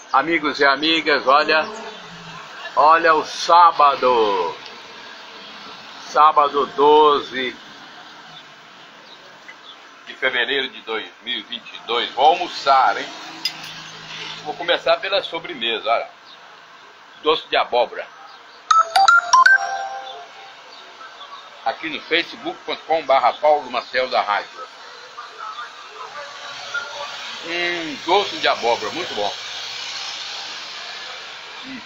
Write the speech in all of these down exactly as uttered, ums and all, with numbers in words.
Amigos e amigas, olha, olha o sábado, sábado doze de fevereiro de dois mil e vinte e dois, vou almoçar, hein? Vou começar pela sobremesa, olha, doce de abóbora, aqui no facebook ponto com barra Paulo Maciel da Rádio. Hum, doce de abóbora, muito bom. Hum.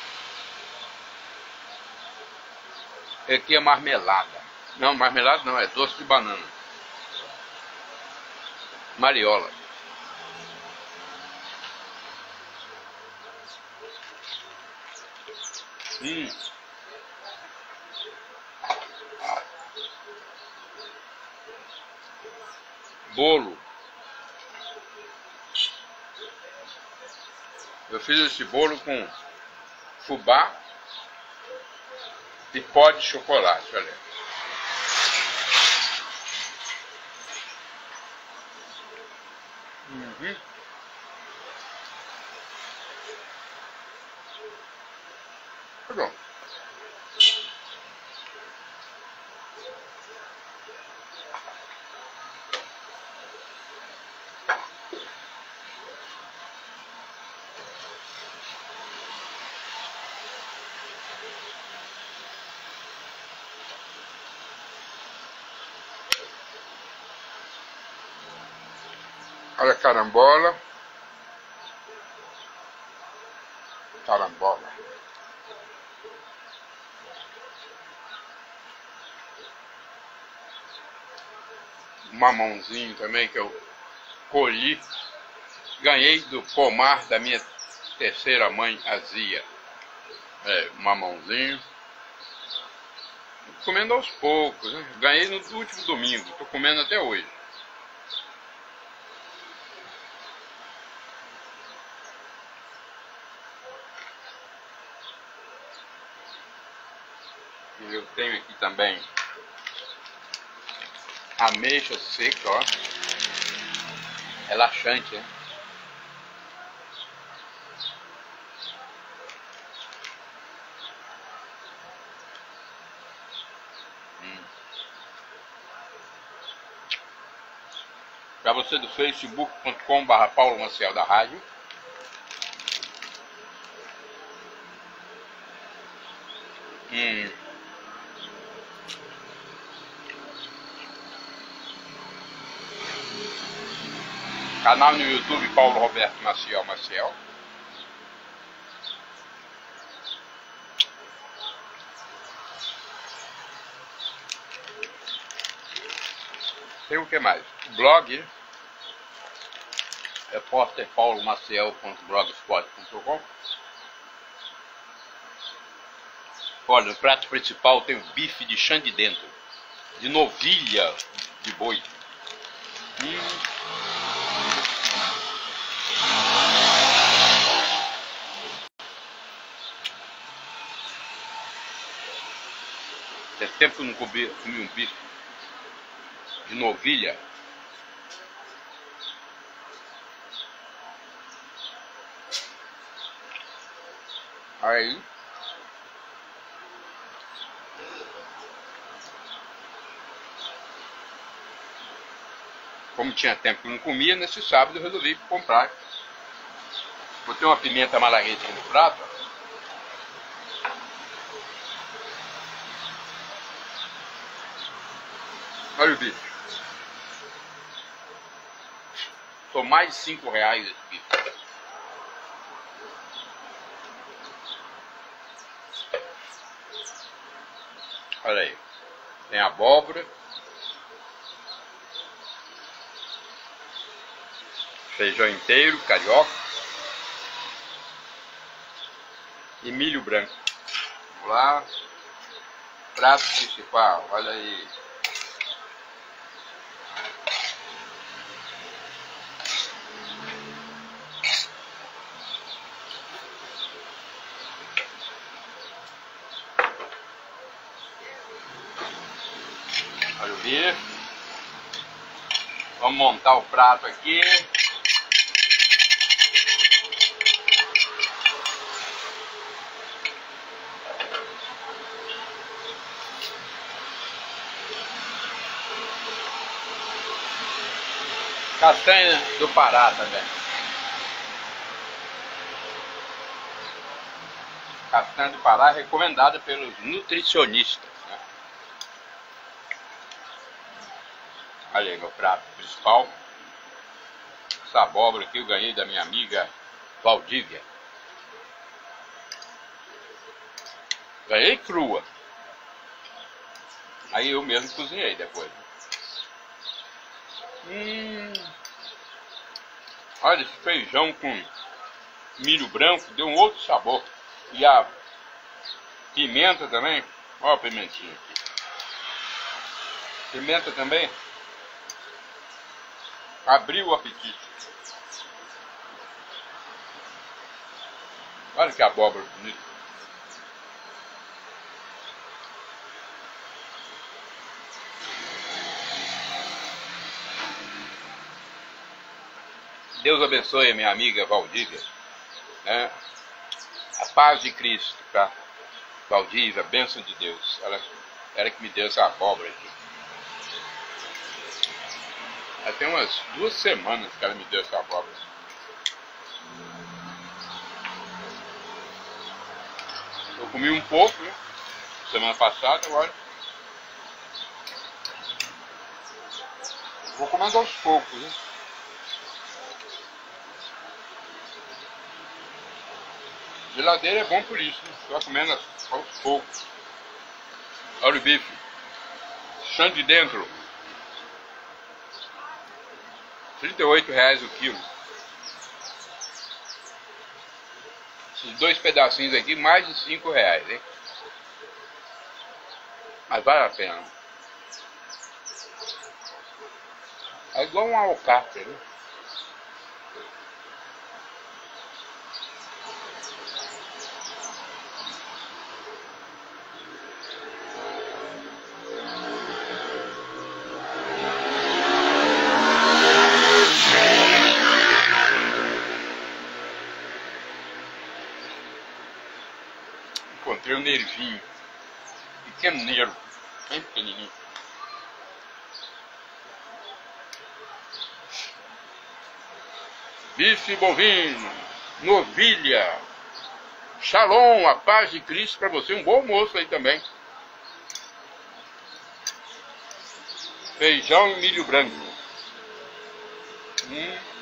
Aqui é marmelada. Não, marmelada não, é doce de banana. Mariola. Hum. Bolo. Eu fiz esse bolo com fubá e pó de chocolate, olha. Uhum. Tá bom. Olha a carambola. Carambola. Um mamãozinho também que eu colhi. Ganhei do pomar da minha terceira mãe, Azia. É, um mamãozinho. Comendo aos poucos, né? Ganhei no último domingo. Tô comendo até hoje. Eu tenho aqui também ameixa seca, ó. Relaxante, né? Hum. Para você do facebook ponto com barra Paulo Maciel da Rádio. Hum. Canal no YouTube Paulo Roberto Maciel Maciel. Tem o que mais? Blog repórter paulo maciel ponto blogspot ponto com. Olha, no prato principal tem o bife de chã de dentro, de novilha de boi. Hum. Faz tempo que eu não comi, comi um bife de novilha. Aí como tinha tempo que eu não comia, nesse sábado eu resolvi comprar. Botei uma pimenta malagueta aqui no prato. Olha o bife. Tô mais de cinco reais esse bife. Olha aí. Tem abóbora. Feijão inteiro, carioca. E milho branco. Vamos lá. Prato principal, olha aí. Olha o bife. Vamos montar o prato aqui. Castanha do Pará também. Castanha do Pará recomendada pelos nutricionistas, né? Olha aí meu prato principal. Essa abóbora que eu ganhei da minha amiga Valdívia. Ganhei crua. Aí eu mesmo cozinhei depois. Hum. Olha, esse feijão com milho branco deu um outro sabor. E a pimenta também. Olha a pimentinha aqui. Pimenta também. Abriu o apetite. Olha que abóbora bonita. Deus abençoe a minha amiga Valdívia, né? A paz de Cristo, tá? Valdívia, a bênção de Deus. Ela, ela que me deu essa abóbora aqui. Já tem umas duas semanas que ela me deu essa abóbora. Eu comi um pouco, né? Semana passada, agora. Vou comendo aos poucos, né? Geladeira é bom por isso, né? Você vai comendo aos poucos. Olha o bife. Chão de dentro. trinta e oito reais o quilo. Esses dois pedacinhos aqui, mais de cinco reais, hein? Mas vale a pena. É igual um alcatra, né? Encontrei um nervinho, pequeno nervo, bem pequenininho. Bife bovino, novilha, shalom, a paz de Cristo para você, um bom almoço aí também. Feijão e milho branco. Hum.